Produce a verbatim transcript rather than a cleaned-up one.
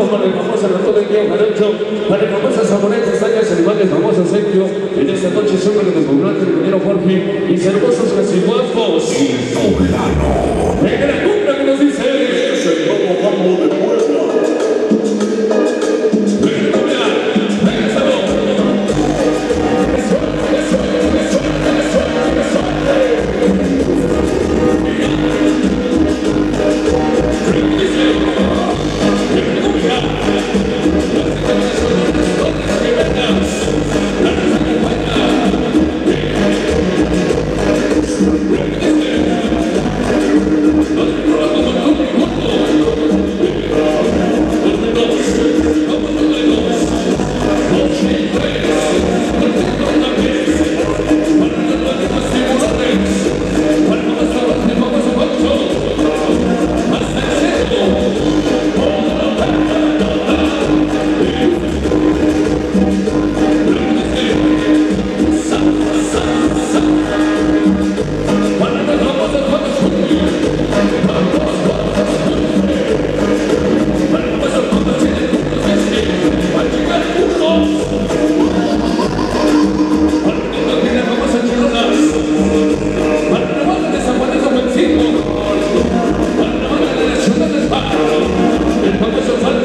para el famoso ratón del río Jarocho, para el famoso Saboret, Estañas, Animales, famoso Sergio. En esta noche sobre el poblano, el ingeniero Jorge y hermosos cachiguapos. El poblano. En la cumbre que nos dice: es el nuevo manbo de Puebla. El famoso